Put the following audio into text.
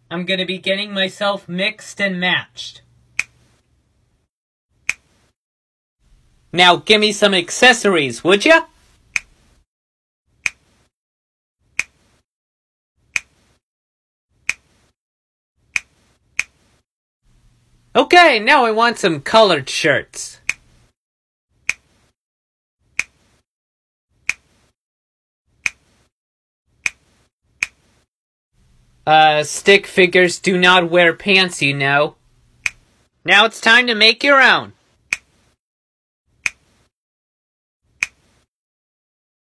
I'm gonna be getting myself mixed and matched. Now give me some accessories, would ya? Okay, now I want some colored shirts. Stick figures do not wear pants, you know. Now it's time to make your own.